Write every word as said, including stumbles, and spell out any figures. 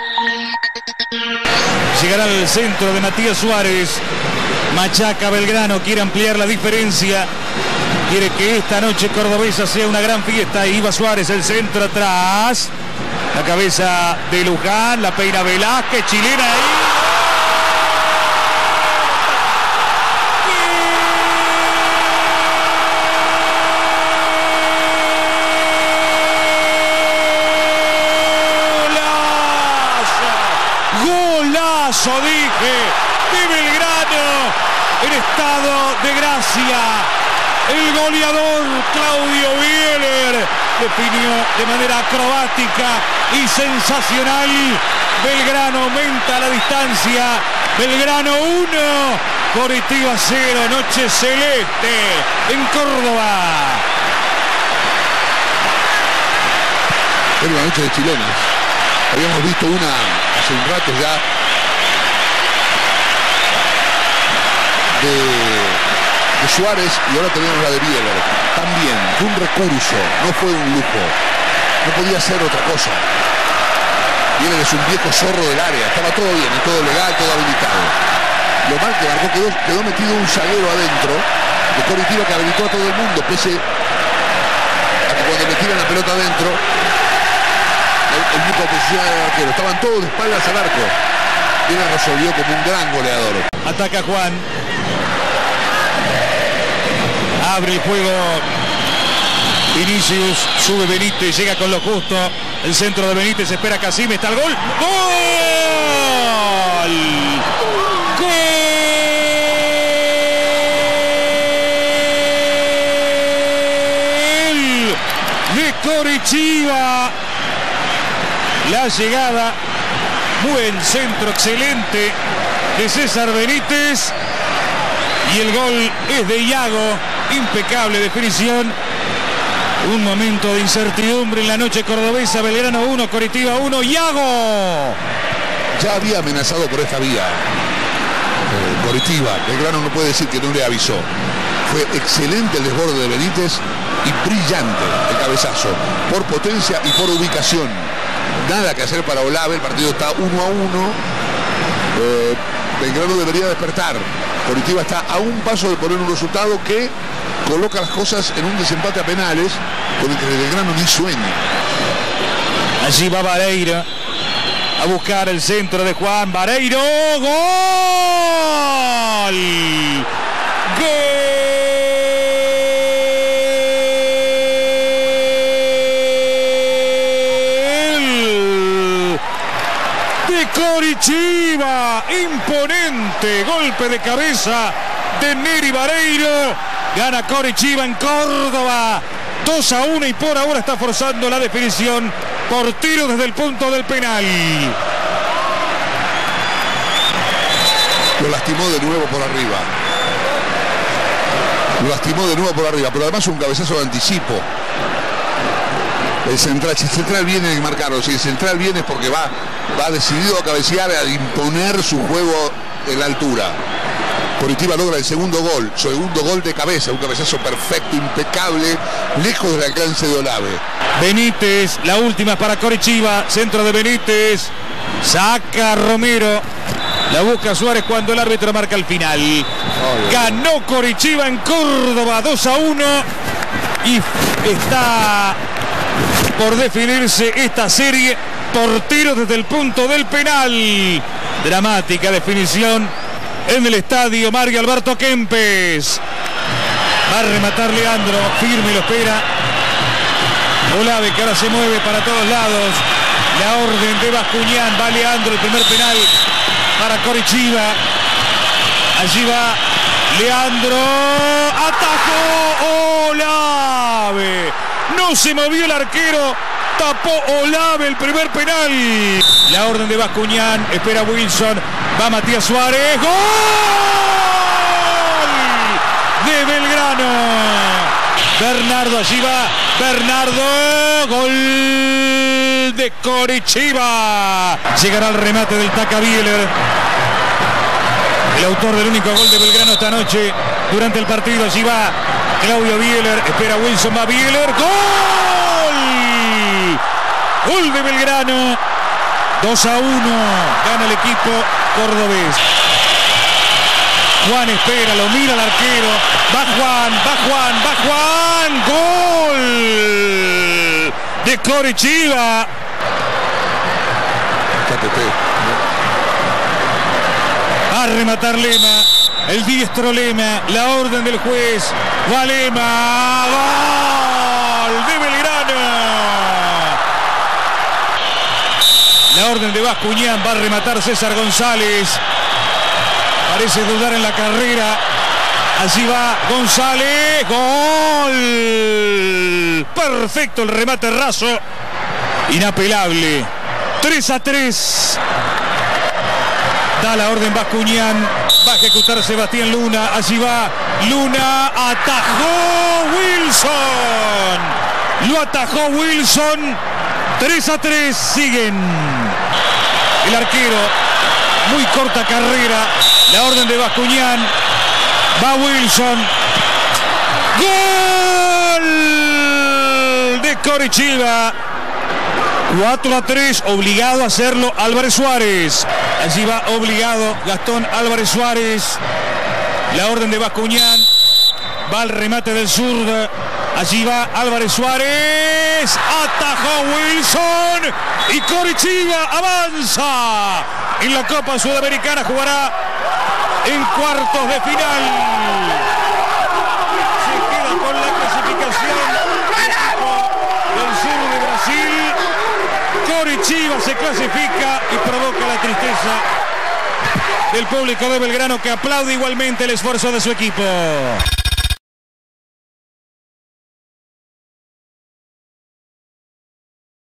Llegará al centro de Matías Suárez. Machaca Belgrano, quiere ampliar la diferencia. Quiere que esta noche cordobesa sea una gran fiesta. Iba Suárez, el centro atrás. La cabeza de Luján, la peina Velázquez, chilena ahí. Golazo, dije, de Belgrano, en estado de gracia. El goleador Claudio Bieler definió de manera acrobática y sensacional. Belgrano aumenta la distancia. Belgrano uno, Coritiba cero, noche celeste en Córdoba. Era una noche de chilenas. Habíamos visto una hace un rato ya de, de Suárez y ahora tenemos la de Bieler. También fue un recurso, no fue un lujo. No podía ser otra cosa. Bieler es un viejo zorro del área. Estaba todo bien, todo legal, todo habilitado. Lo mal que marcó quedó, quedó metido un zaguero adentro de Coritiba que habilitó a todo el mundo, pese a que cuando le tiran la pelota adentro el único posición del arquero. Estaban todos de espaldas al arco. Bieler resolvió como un gran goleador. Ataca Juan. Abre el juego Vinicius, sube Benítez, llega con lo justo. El centro de Benítez, espera Casim, está el gol. ¡Gol! ¡Gol! De Coritiba. La llegada, buen centro, excelente de César Benítez. Y el gol es de Iago, impecable definición. Un momento de incertidumbre en la noche cordobesa. Belgrano uno, Coritiba uno, Iago. Ya había amenazado por esta vía eh, Coritiba. Belgrano no puede decir que no le avisó. Fue excelente el desborde de Benítez y brillante el cabezazo, por potencia y por ubicación. Nada que hacer para Olave, el partido está uno a uno. Eh, Belgrano debería despertar. Coritiba está a un paso de poner un resultado que coloca las cosas en un desempate a penales con el que Belgrano ni sueña. Allí va Vareiro a buscar el centro de Juan. Vareiro, gol. Gol de Coritiba. Imponente golpe de cabeza de Neri Vareiro. Gana Coritiba en Córdoba. dos a uno y por ahora está forzando la definición por tiro desde el punto del penal. Lo lastimó de nuevo por arriba. Lo lastimó de nuevo por arriba, pero además un cabezazo de anticipo. El central, si el central viene a marcarlo, si el central viene es porque va, va decidido a cabecear, a imponer su juego en la altura. Coritiba logra el segundo gol, segundo gol de cabeza, un cabezazo perfecto, impecable, lejos del alcance de Olave. Benítez, la última para Coritiba, centro de Benítez, saca Romero, la busca Suárez cuando el árbitro marca el final. Oh, ganó Coritiba en Córdoba dos a uno y está por definirse esta serie por tiros desde el punto del penal. Dramática definición en el estadio Mario Alberto Kempes. Va a rematar Leandro, firme lo espera. Olave que ahora se mueve para todos lados. La orden de Bascuñán, va Leandro, el primer penal para Coritiba. Allí va Leandro, atajó Olave. No se movió el arquero, tapó Olave el primer penal. La orden de Bascuñán, espera Wilson, va Matías Suárez. ¡Gol de Belgrano! Bernardo, allí va Bernardo, gol de Coritiba. Llegará el remate del Taca Bieler, el autor del único gol de Belgrano esta noche durante el partido. Allí va Claudio Bieler, espera Wilson, va Bieler, ¡gol! Gol de Belgrano, dos a uno. Gana el equipo cordobés. Juan espera, lo mira el arquero. Va Juan, va Juan, va Juan. ¡Gol! De Coritiba. Va a rematar Lema. El diestro Lema. La orden del juez. Va Lema. ¡Gol! De Belgrano. La orden de Bascuñán. Va a rematar César González. Parece dudar en la carrera. Allí va González. ¡Gol! Perfecto el remate raso. Inapelable. tres a tres. Da la orden Bascuñán. Va a ejecutar Sebastián Luna. Allí va Luna. Atajó Wilson. Lo atajó Wilson. tres a tres. Siguen. El arquero. Muy corta carrera. La orden de Bascuñán. Va Wilson. ¡Gol! De Coritiba. cuatro a tres. Obligado a hacerlo Álvarez Suárez. Allí va obligado Gastón Álvarez Suárez. La orden de Bascuñán. Va el remate del zurdo. Allí va Álvarez Suárez. Atajó Wilson. Y Coritiba avanza. En la Copa Sudamericana jugará en cuartos de final. Se queda con la clasificación del sur de Brasil. Coritiba se clasifica y provoca la tristeza del público de Belgrano, que aplaude igualmente el esfuerzo de su equipo.